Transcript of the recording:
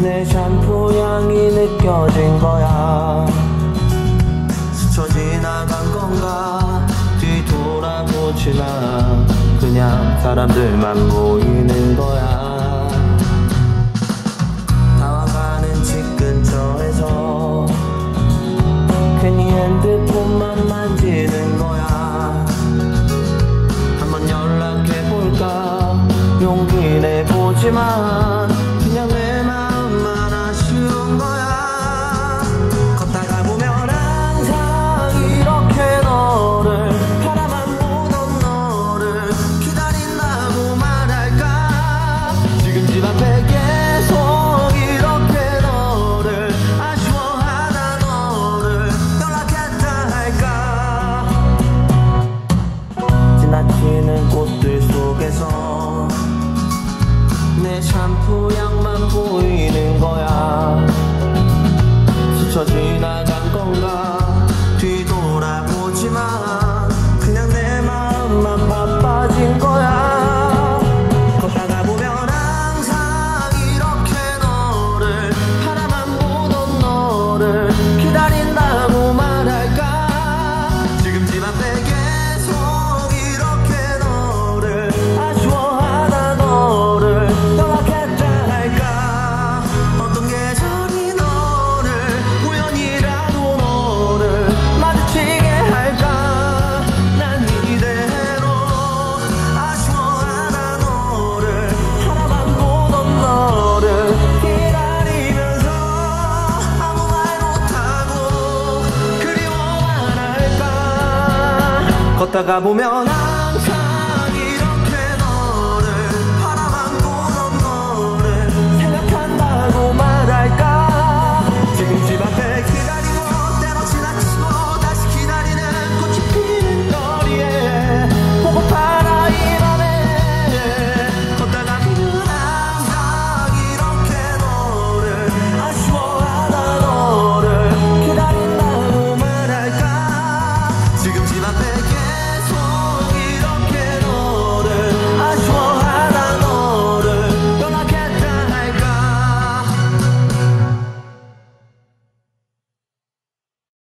내 샴푸 향이 느껴진 거야. 스쳐 지나간 건가 뒤돌아보지만 그냥 사람들만 보이는 거야. 다와가는 집 근처에서 괜히 핸드폰만 만지는 거야. 한번 연락해볼까 용기 내보지만 그냥 내 마음만 아쉬운 거야. 걷다가 보면 항상 이렇게 너를 바라만 보던 너를 기다린다고 말할까. 지금 집 앞에 계속 이렇게 너를 아쉬워하다 너를 연락했다 할까. 지나치는 꽃들 속에서 내 샴푸 향만 보이는 거야. 스쳐 지나간 건가 뒤돌아보지만 그냥 내 마음만 바빠진 거야. 걷다가 보면 항상 이렇게 너를 바라만 보던 너를 기다린다고 말할까. 지금 집 앞에 계속 이렇게 너를 아쉬워하다 너를 연락했다 할까. 어떤 계절이 너를 우연이라도 너를 마주치게 할까. 난 이대로 아쉬워하다 너를 바라만 보던 너를 기다리면서 아무 말 못하고 그리워만 할까. 걷다가 보면 항상 이렇게 너를 바라만 보던 너를 생각한다고 말할까. 지금 집 앞에 기다리고 때로 지나치고 다시 기다리는 꽃이 피는 거리에 보고파라 이 맘에. 걷다가 보면 항상 이렇게 너를 아쉬워하다 너를 기다린다고 말할까. 지금 집 앞에